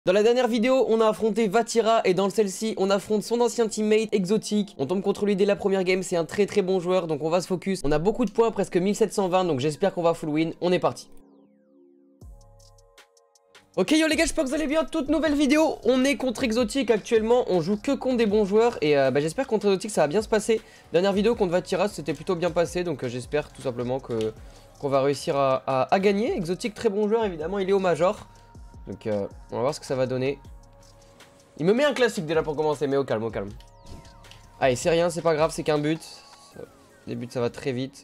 Dans la dernière vidéo, on a affronté Vatira et dans celle-ci, on affronte son ancien teammate Exotic. On tombe contre lui dès la première game, c'est un très bon joueur, donc on va se focus. On a beaucoup de points, presque 1720, donc j'espère qu'on va full win. On est parti. Ok yo les gars, j'espère que vous allez bien, toute nouvelle vidéo. On est contre Exotic actuellement, on joue que contre des bons joueurs et j'espère contre Exotic ça va bien se passer. Dernière vidéo contre Vatira, c'était plutôt bien passé, donc j'espère tout simplement qu'on va réussir à gagner. Exotic, très bon joueur évidemment, il est au Major. Donc on va voir ce que ça va donner. Il me met un classique déjà pour commencer, mais au calme, au calme. Allez, c'est rien, c'est pas grave, c'est qu'un but. Les buts, ça va très vite.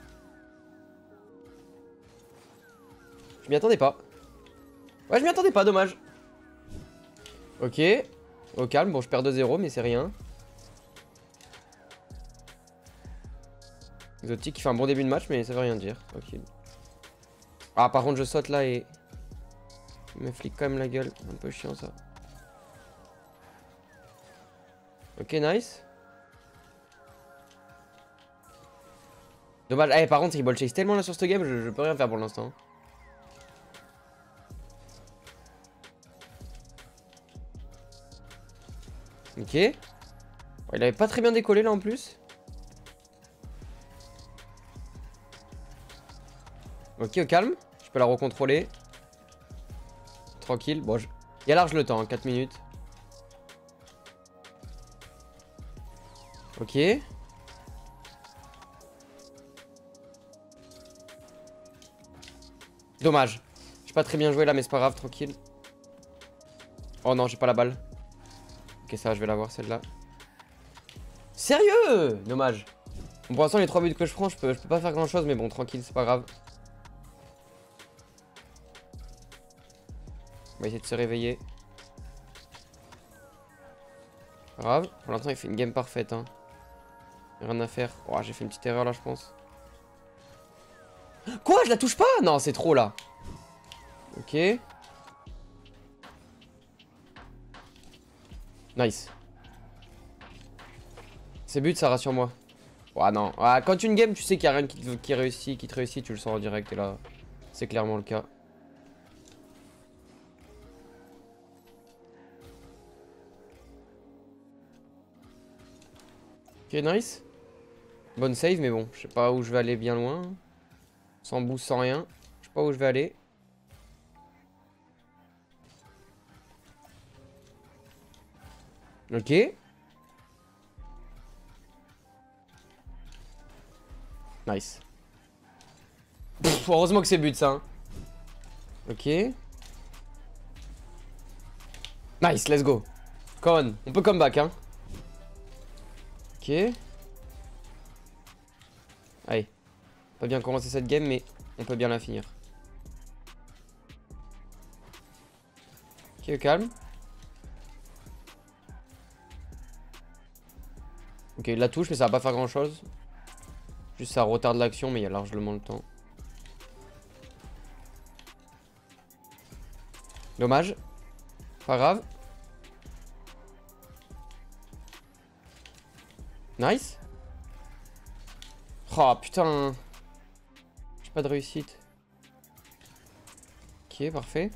Je m'y attendais pas. Ouais, je m'y attendais pas, dommage. Ok, au calme. Bon, je perds 2-0, mais c'est rien. Exotic qui fait un bon début de match, mais ça veut rien dire. Ok. Ah, par contre, je saute là et... Il me flique quand même la gueule. Un peu chiant, ça. Ok, nice. Dommage. Eh, par contre, il ball chase tellement là sur ce game, je peux rien faire pour l'instant. Ok. Oh, il avait pas très bien décollé là en plus. Ok, au calme. Je peux la recontrôler. Tranquille. Bon, il y a large le temps, hein, 4 minutes. Ok. Dommage. J'ai pas très bien joué là, mais c'est pas grave, tranquille. Oh non, j'ai pas la balle. Ok, ça va, je vais l'avoir celle-là. Sérieux? Dommage. Bon, pour l'instant, les 3 buts que je prends, je peux pas faire grand chose, mais bon, tranquille, c'est pas grave. On va essayer de se réveiller. Pas grave. Pour l'instant, il fait une game parfaite. Hein. Rien à faire. Oh, j'ai fait une petite erreur là, je pense. Quoi? Je la touche pas? Non, c'est trop là. Ok. Nice. Ces buts, ça rassure moi. Oh non. Ah, quand tu une game, tu sais qu'il y a rien qui te réussit, tu le sens en direct. Et là, c'est clairement le cas. Ok, nice. Bonne save, mais bon, je sais pas où je vais aller bien loin. Sans boost, sans rien. Je sais pas où je vais aller. Ok. Nice. Pff, heureusement que c'est but ça. Hein. Ok. Nice, let's go. Come on. On peut come back, hein. Ok. Allez. Pas bien commencer cette game, mais on peut bien la finir. Ok, calme. Ok, il la touche, mais ça va pas faire grand chose. Juste ça retarde l'action, mais il y a largement le temps. Dommage. Pas grave. Nice. Oh putain. J'ai pas de réussite. Ok, parfait.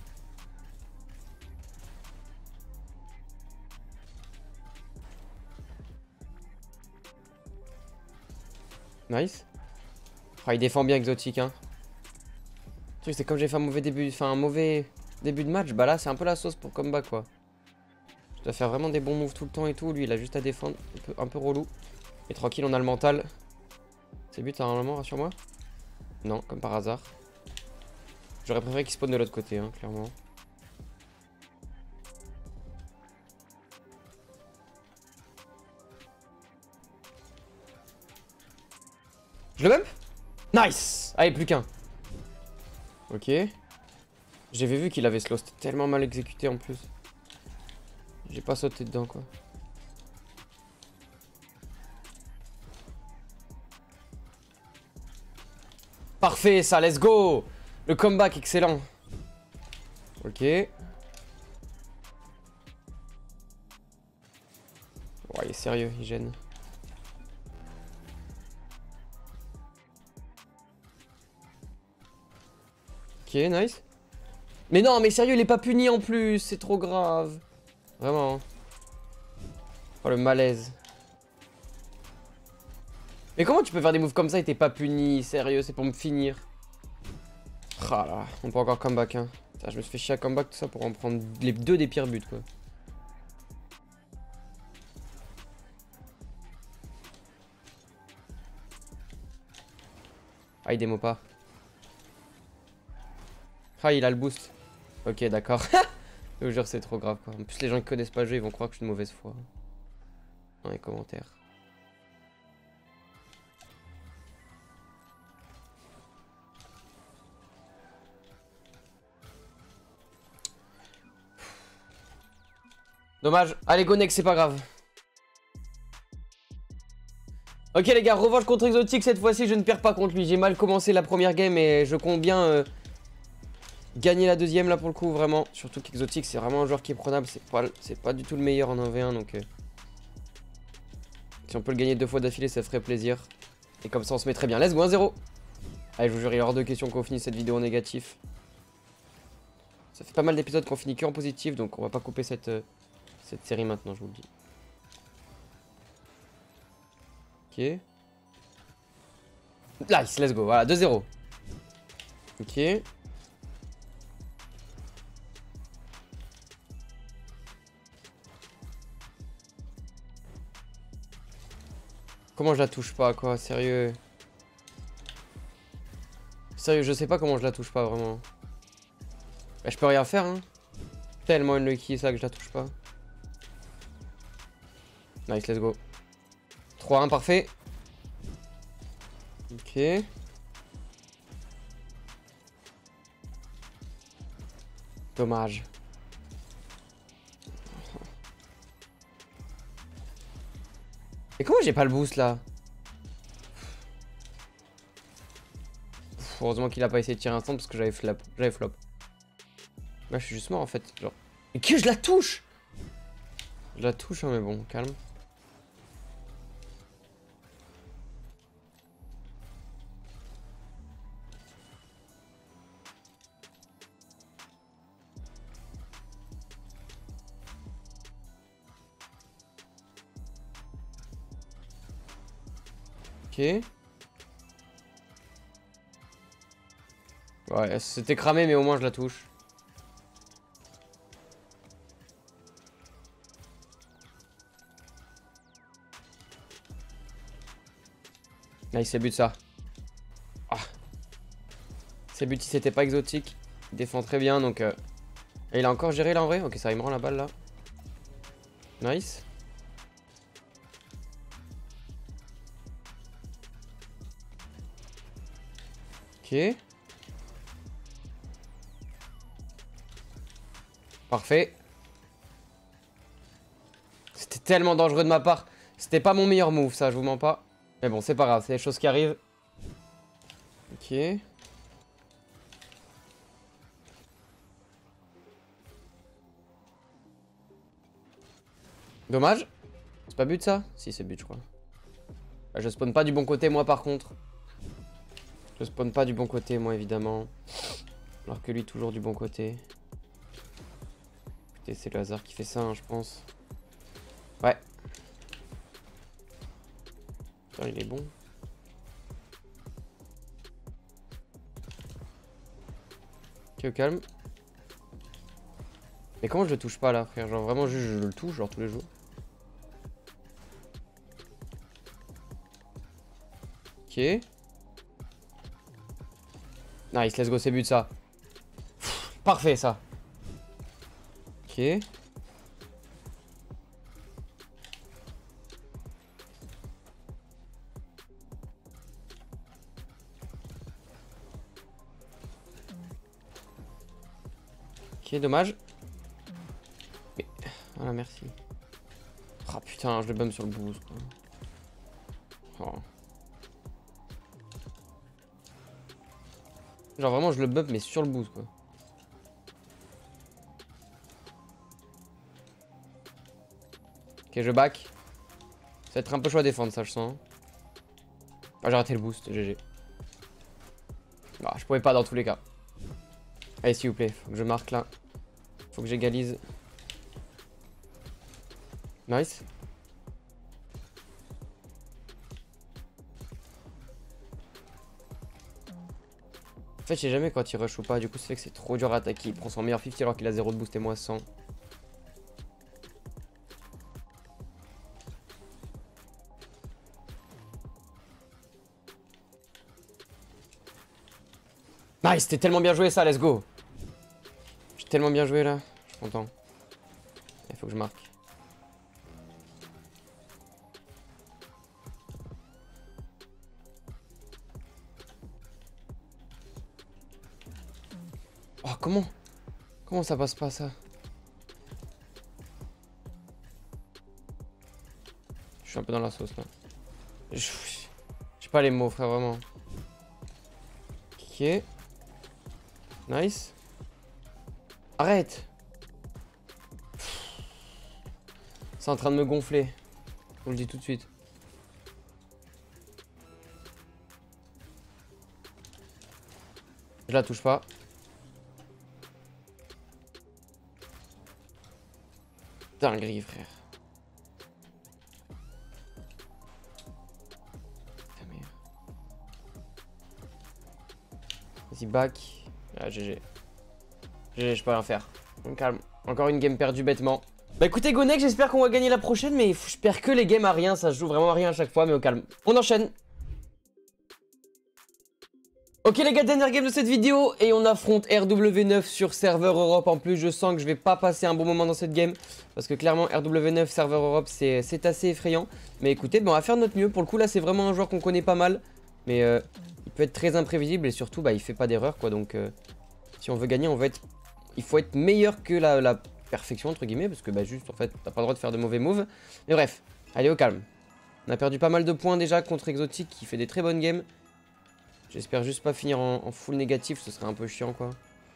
Nice. Oh, il défend bien Exotic, hein. Le truc, c'est comme j'ai fait un mauvais début, de match, bah là, c'est un peu la sauce pour comeback, quoi. Je dois faire vraiment des bons moves tout le temps et tout. Lui, il a juste à défendre. Un peu relou. Et tranquille, on a le mental. C'est but, normalement, rassure-moi. Non, comme par hasard. J'aurais préféré qu'il spawn de l'autre côté, hein, clairement. Je le bump? Nice! Allez, plus qu'un. Ok. J'avais vu qu'il avait slow. C'était tellement mal exécuté en plus. J'ai pas sauté dedans, quoi. Parfait, ça, let's go! Le comeback, excellent. Ok. Oh, il est sérieux, il gêne. Ok, nice. Mais non, mais sérieux, il est pas puni en plus, c'est trop grave. Vraiment. Oh le malaise. Mais comment tu peux faire des moves comme ça et t'es pas puni? Sérieux, c'est pour me finir. Ah là, on peut encore comeback hein. Putain, je me suis fait chier à comeback tout ça pour en prendre les deux des pires buts quoi. Ah il démo pas. Ah il a le boost. Ok d'accord. Je vous jure c'est trop grave quoi. En plus les gens qui connaissent pas le jeu ils vont croire que je suis de mauvaise foi. Dans les commentaires. Dommage. Allez go next c'est pas grave. Ok les gars, revanche contre Exotique, cette fois-ci je ne perds pas contre lui. J'ai mal commencé la première game et je compte bien gagner la deuxième là pour le coup vraiment. Surtout qu'Exotique c'est vraiment un joueur qui est prenable, c'est pas du tout le meilleur en 1v1 donc si on peut le gagner 2 fois d'affilée ça ferait plaisir. Et comme ça on se met très bien. Let's go 1-0. Allez je vous jure il est hors de question qu'on finisse cette vidéo en négatif. Ça fait pas mal d'épisodes qu'on finit que en positif donc on va pas couper cette série maintenant je vous le dis. Ok. Nice, let's go, voilà, 2-0. Ok. Comment je la touche pas, quoi, sérieux. Sérieux, je sais pas comment je la touche pas, vraiment. Bah, je peux rien faire, hein. Tellement unlucky ça que je la touche pas. Nice, let's go. 3-1, parfait. Ok. Dommage. Et comment j'ai pas le boost là? Heureusement qu'il a pas essayé de tirer instant parce que j'avais flop. Là je suis juste mort en fait. Genre. Et que je la touche! Je la touche hein mais bon, calme. Ok. Ouais, c'était cramé, mais au moins je la touche. Nice, c'est but ça. Ah. C'est but si c'était pas exotique. Il défend très bien donc. Et il a encore géré là en vrai. Ok, ça il me rend la balle là. Nice. Ok. Parfait. C'était tellement dangereux de ma part. C'était pas mon meilleur move ça, je vous mens pas. Mais bon, c'est pas grave, c'est des choses qui arrivent. Ok. Dommage. C'est pas but ça? Si, c'est but je crois. Bah, je spawn pas du bon côté moi par contre. Je spawn pas du bon côté moi évidemment. Alors que lui toujours du bon côté. Écoutez, c'est le hasard qui fait ça hein, je pense. Ouais. Putain, il est bon. Ok, au calme. Mais comment je le touche pas là frère? Genre vraiment juste je le touche genre tous les jours. Ok. Nice, let's go, c'est but ça. Pff, parfait ça. Ok. Ok, dommage. Mais... Voilà, merci. Oh putain, je le bum sur le boost quoi. Oh. Genre vraiment je le bump mais sur le boost quoi. Ok je back. Ça va être un peu chaud à défendre ça je sens. Ah j'ai raté le boost, GG. Bah je pouvais pas dans tous les cas. Allez, s'il vous plaît, faut que je marque là. Faut que j'égalise. Nice. En fait, je sais jamais quand il rush ou pas. Du coup, ça fait que c'est trop dur à attaquer. Il prend son meilleur 50 alors qu'il a 0 de boost et moi 100. Nice, c'était tellement bien joué ça, let's go. J'ai tellement bien joué là. Je suis content. Il faut que je marque. Oh, comment? Comment ça passe pas ça? Je suis un peu dans la sauce là. J'ai pas les mots, frère, vraiment. Ok. Nice. Arrête. C'est en train de me gonfler. Je vous le dis tout de suite. Je la touche pas. Dinguerie, frère. Vas-y, back. Ah, GG. GG, je peux rien faire. Donc, calme. Encore une game perdue bêtement. Bah écoutez, Gonek, j'espère qu'on va gagner la prochaine, mais je perds que les games à rien. Ça se joue vraiment à rien à chaque fois, mais au calme. On enchaîne. Ok les gars, dernière game de cette vidéo et on affronte RW9 sur serveur Europe. En plus je sens que je vais pas passer un bon moment dans cette game parce que clairement RW9 serveur Europe c'est assez effrayant. Mais écoutez, bon, on va faire notre mieux. Pour le coup là c'est vraiment un joueur qu'on connaît pas mal. Mais il peut être très imprévisible et surtout bah, il fait pas d'erreur quoi. Donc si on veut gagner il faut être meilleur que la perfection entre guillemets. Parce que bah juste en fait t'as pas le droit de faire de mauvais moves. Mais bref, allez au calme. On a perdu pas mal de points déjà contre Exotic qui fait des très bonnes games. J'espère juste pas finir en full négatif, ce serait un peu chiant quoi.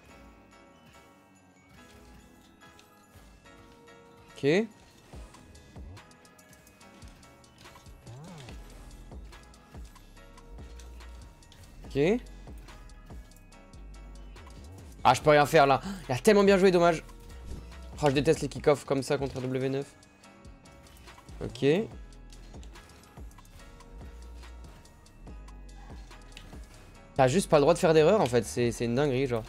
Ok. Ok. Ah, je peux rien faire là. Il a tellement bien joué, dommage. Oh, je déteste les kick-offs comme ça contre W9. Ok. T'as juste pas le droit de faire d'erreur en fait, c'est une dinguerie genre.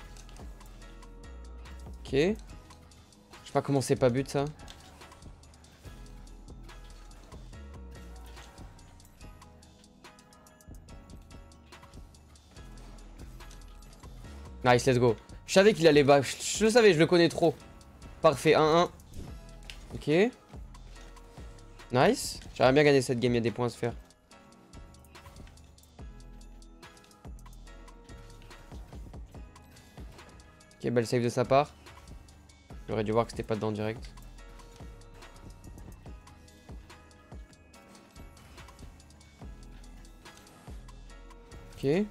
Ok. Je sais pas comment c'est pas but ça. Nice, let's go. Je savais qu'il allait bas, je le savais, je le connais trop. Parfait, 1-1. Ok. Nice. J'aimerais bien gagner cette game, il y a des points à se faire. Ok, belle save de sa part. J'aurais dû voir que c'était pas dedans direct. Ok.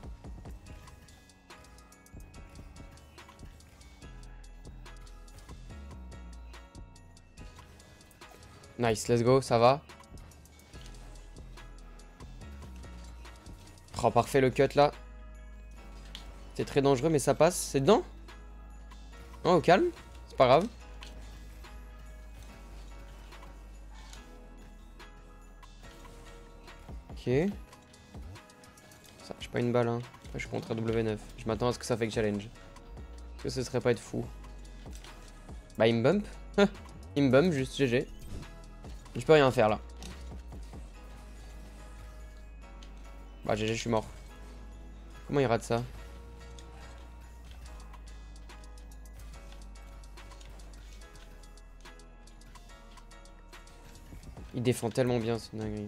Nice, let's go, ça va. Oh, parfait le cut là. C'est très dangereux, mais ça passe. C'est dedans? Oh, au calme. C'est pas grave. Ok. Ça, j'ai pas une balle, hein. Après, je suis contre W9. Je m'attends à ce que ça fait que challenge. Est-ce que ce serait pas être fou? Bah, il me bump. Il me bump, juste GG. Je peux rien faire là. Bah, GG, je suis mort. Comment il rate ça? Il défend tellement bien, c'est une dinguerie.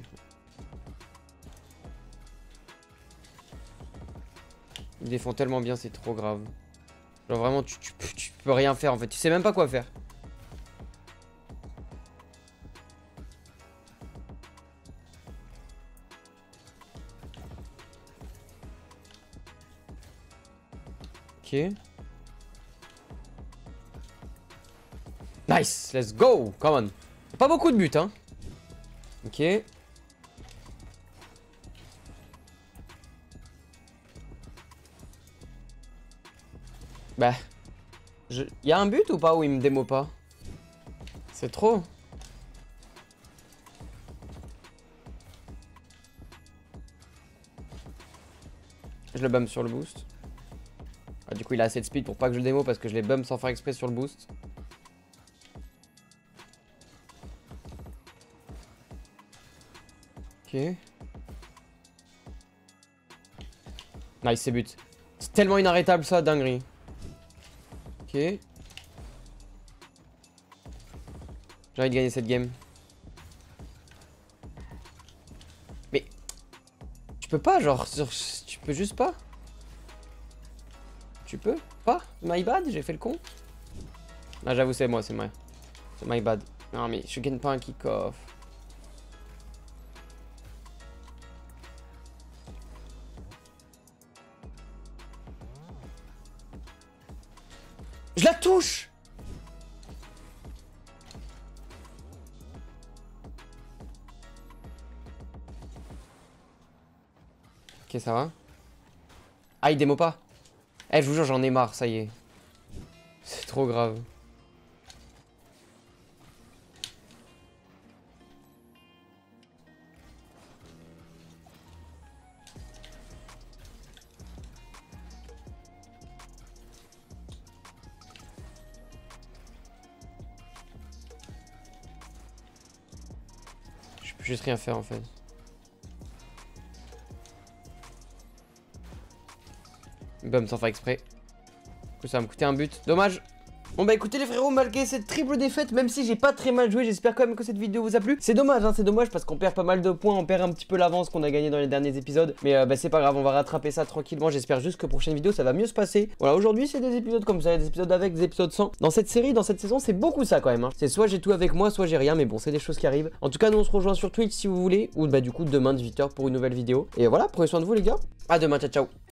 Il défend tellement bien, c'est trop grave. Genre vraiment, tu peux rien faire en fait. Tu sais même pas quoi faire. Ok. Nice, let's go, come on. Pas beaucoup de buts, hein. Ok. Bah, Y a un but ou pas où il me démo pas? C'est trop. Je le bum sur le boost. Ah, du coup il a assez de speed pour pas que je le démo parce que je l'ai bum sans faire exprès sur le boost. Ok. Nice, c'est but. C'est tellement inarrêtable ça, dinguerie. Ok. J'ai envie de gagner cette game. Mais... Tu peux pas, genre... Tu peux juste pas. Tu peux pas. My bad, j'ai fait le con. Ah, j'avoue, c'est moi, c'est my bad. Non, mais je gagne pas un kick-off. Je la touche. Ok, ça va. Ah, il démo pas. Eh, je vous jure, j'en ai marre, ça y est. C'est trop grave. Je peux juste rien faire en fait. Bum sans faire exprès. Du coup ça va me coûter un but. Dommage. Bon bah écoutez les frérots, malgré cette triple défaite, même si j'ai pas très mal joué, j'espère quand même que cette vidéo vous a plu. C'est dommage, hein, c'est dommage parce qu'on perd pas mal de points, on perd un petit peu l'avance qu'on a gagné dans les derniers épisodes. Mais bah c'est pas grave, on va rattraper ça tranquillement, j'espère juste que prochaine vidéo ça va mieux se passer. Voilà, aujourd'hui c'est des épisodes comme ça, des épisodes avec, des épisodes sans. Dans cette série, dans cette saison, c'est beaucoup ça quand même. Hein. C'est soit j'ai tout avec moi, soit j'ai rien, mais bon c'est des choses qui arrivent. En tout cas nous on se rejoint sur Twitch si vous voulez, ou bah du coup demain 18h pour une nouvelle vidéo. Et voilà, prenez soin de vous les gars. À demain, ciao ciao.